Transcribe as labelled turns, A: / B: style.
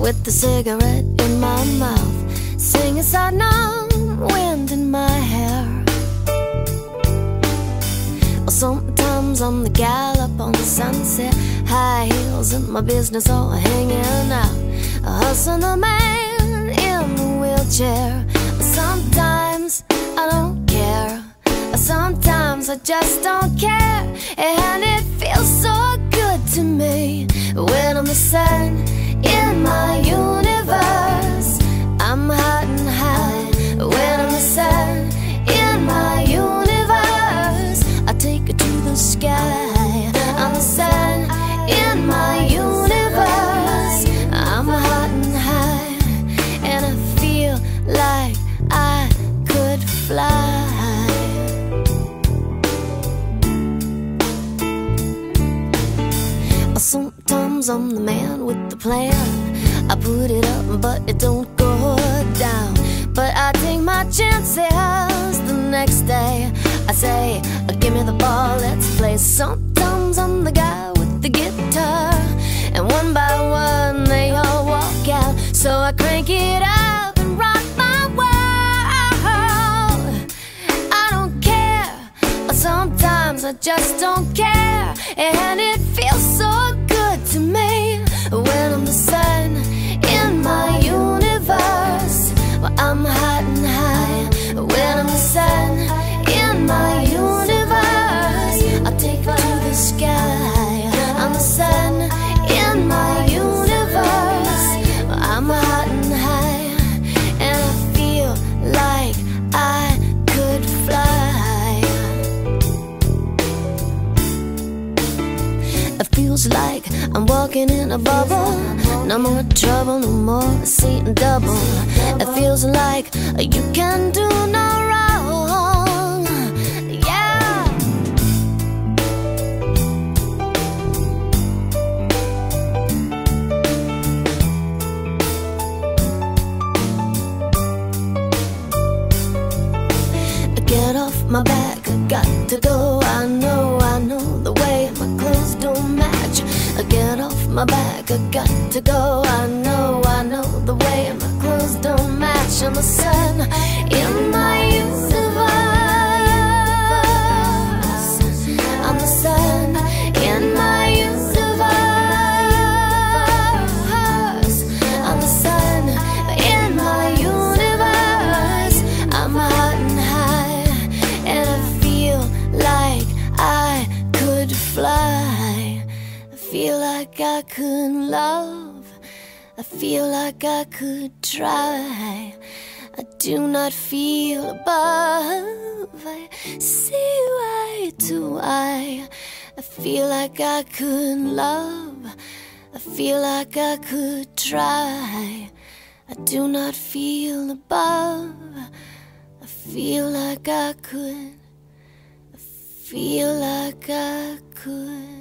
A: with the cigarette in my mouth, singing sad numb wind in my hair. Well, sometimes I'm the gal up on the sunset, high heels and my business all hanging out, hustling the man in the wheelchair. Sometimes I don't care, sometimes I just don't care, and it feels so good to me when I'm the sun in my universe. I'm hot and high when I'm the sun in my universe. I take it to the sky. I'm the sun in my universe. I'm hot and high, and I feel like I could fly. Sometimes I'm the man with the plan. I put it up, but it don't go down. But I take my chances the next day. I say, give me the ball, let's play. Sometimes I'm the guy with the guitar, and one by one they all walk out. So I crank it up and rock my world. I don't care, sometimes I just don't care, and it feels so good to me when I'm the sun in my universe. Well, I'm hot and high when I'm the sun in my universe. I take it to the sky. I'm the sun in my universe. Well, I'm hot and high, and I feel like I could fly. It feels like I'm walking in a bubble. No more trouble, no more seeing double. It feels like you can do no wrong. Yeah. Get off my back, I got to go. I know the way my clothes don't match. Get off my back, I got to go. I know the way my clothes don't match. I'm the sun in my universe. I'm the sun in my universe. I'm the sun in my universe. I'm hot and high, and I feel like I could fly. I feel like I could love. I feel like I could try. I do not feel above. I see eye to eye. I feel like I could love. I feel like I could try. I do not feel above. I feel like I could. I feel like I could.